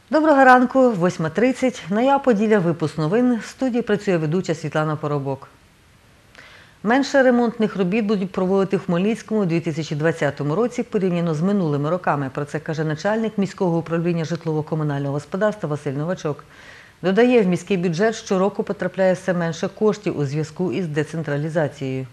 Доброго ранку, 8:30. На Я Поділля, випуск новин. В студії працює ведуча Світлана Поробок. Менше ремонтних робіт будуть проводити в Хмельницькому у 2020 році порівняно з минулими роками. Про це каже начальник міського управління житлово-комунального господарства Василь Новачок. Додає, в міський бюджет щороку потрапляє все менше коштів у зв'язку із децентралізацією.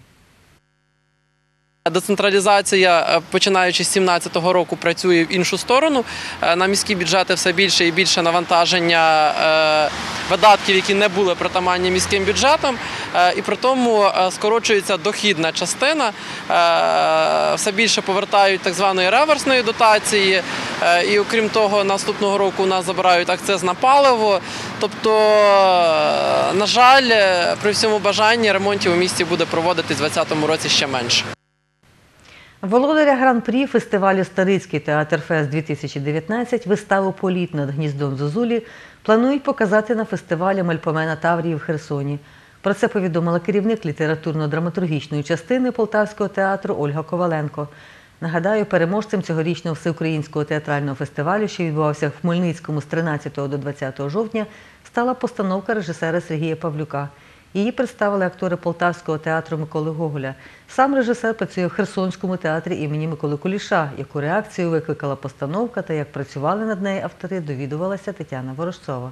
Децентралізація, починаючи з 2017 року, працює в іншу сторону. На міські бюджети все більше і більше навантаження видатків, які не були притаманні міським бюджетам. І при тому скорочується дохідна частина. Все більше повертають так званої реверсної дотації. І окрім того, наступного року у нас забирають акциз на паливо. Тобто, на жаль, при всьому бажанні ремонтів у місті буде проводитись у 2020 році ще менше. Володаря гран-прі фестивалю «Старицький театр-фест-2019» виставу «Політ над гніздом Зозулі» планують показати на фестивалі «Мельпомена Таврії» в Херсоні. Про це повідомила керівник літературно-драматургічної частини Полтавського театру Ольга Коваленко. Нагадаю, переможцем цьогорічного всеукраїнського театрального фестивалю, що відбувався в Хмельницькому з 13 до 20 жовтня, стала постановка режисера Сергія Павлюка. Її представили актори Полтавського театру Миколи Гоголя. Сам режисер працює в Херсонському театрі імені Миколи Куліша. Яку реакцію викликала постановка та як працювали над нею автори, довідувалася Тетяна Ворожцова.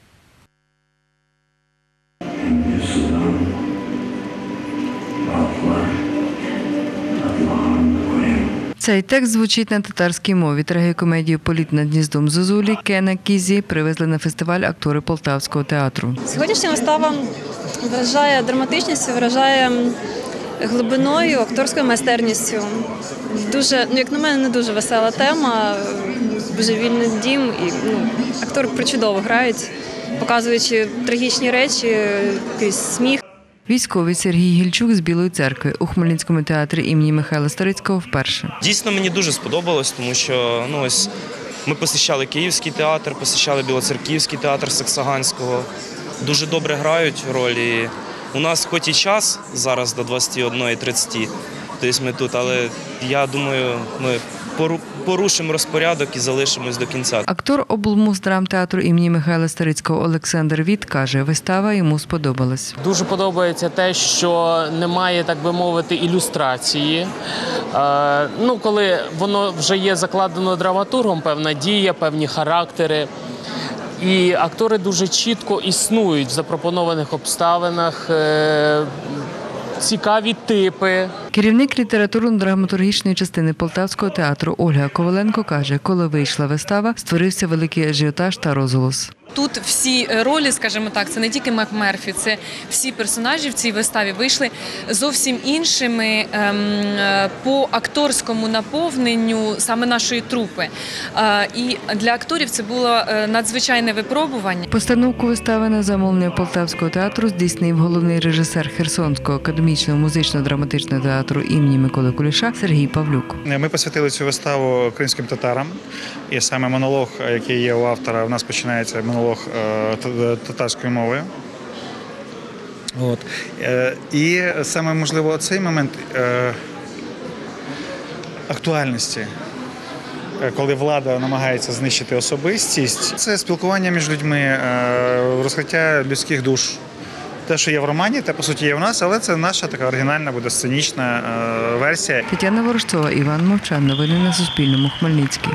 Цей текст звучить на татарській мові. Трагікомедію «Політ над гніздом Зозулі» Кена Кізі привезли на фестиваль актори Полтавського театру. Сьогоднішня вистава вражає драматичністю, вражає глибиною, акторською майстерністю. Дуже, як на мене, не дуже весела тема, божевільний дім. І, актори причудово грають, показуючи трагічні речі, якийсь сміх. Військовий Сергій Гільчук з Білої церкви у Хмельницькому театрі імені Михайла Старицького вперше. Дійсно, мені дуже сподобалось, тому що ось ми посещали Київський театр, посещали Білоцерківський театр Саксаганського. Дуже добре грають ролі. У нас хоч і час зараз до 21:30, тобто ми тут, але я думаю, ми порушимо розпорядок і залишимось до кінця. Актор облмуздрамтеатру імені Михайла Старицького Олександр Віт каже, вистава йому сподобалась. Дуже подобається те, що немає, так би мовити, ілюстрації. Коли воно вже є закладено драматургом, певна дія, певні характери. І актори дуже чітко існують в запропонованих обставинах, цікаві типи. Керівник літературно-драматургічної частини Полтавського театру Ольга Коваленко каже, коли вийшла вистава, створився великий ажіотаж та розголос. Тут всі ролі, скажімо так, це не тільки МакМерфі, це всі персонажі в цій виставі вийшли зовсім іншими по акторському наповненню саме нашої трупи. І для акторів це було надзвичайне випробування. Постановку вистави на замовлення Полтавського театру здійснив головний режисер Херсонського академічного музично-драматичного театру імені Миколи Куліша Сергій Павлюк. Ми посвятили цю виставу кримським татарам. І саме монолог, який є у автора, у нас починається монолог татарською мовою. І саме, можливо, цей момент актуальності, коли влада намагається знищити особистість, це спілкування між людьми, розкриття людських душ. Те, що є в романі, те, по суті, є в нас, але це наша така оригінальна, буде сценічна версія. Тетяна Ворожцова, Іван Мовчан. Новини на Суспільному. Хмельницький.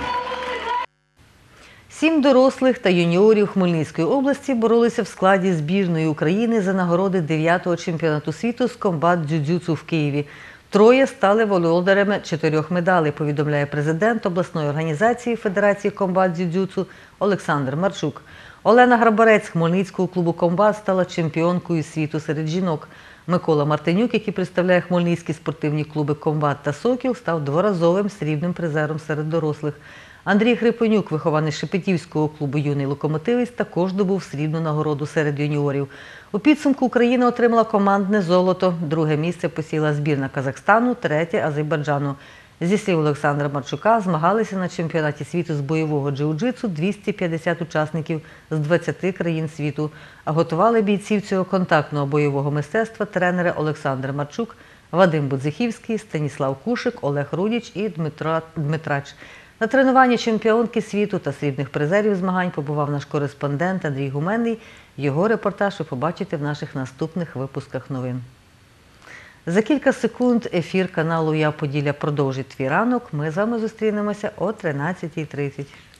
7 дорослих та юніорів Хмельницької області боролися в складі збірної України за нагороди 9-го чемпіонату світу з комбат-дзюдзюцу в Києві. 3 стали володарями 4 медалей, повідомляє президент обласної організації Федерації комбат-дзюдзюцу Олександр Марчук. Олена Грабарець з Хмельницького клубу «Комбат» стала чемпіонкою світу серед жінок. Микола Мартинюк, який представляє хмельницькі спортивні клуби «Комбат» та «Сокіл», став дворазовим срібним призером серед дорослих. Андрій Хрипонюк, вихованець Шепетівського клубу «Юний локомотивець», також здобув срібну нагороду серед юніорів. У підсумку Україна отримала командне золото. 2-ге місце посіла збірна Казахстану, 3-те – Азербайджану. Зі слів Олександра Марчука, змагалися на чемпіонаті світу з бойового джиу-джитсу 250 учасників з 20 країн світу. А готували бійців цього контактного бойового мистецтва тренери Олександр Марчук, Вадим Будзихівський, Станіслав Кушик, Олег Рудіч і Дмитрач. На тренуванні чемпіонки світу та срібних призерів змагань побував наш кореспондент Андрій Гуменний. Його репортаж ви побачите в наших наступних випусках новин. За кілька секунд ефір каналу «Я Поділля» продовжить твій ранок. Ми з вами зустрінемося о 13:30.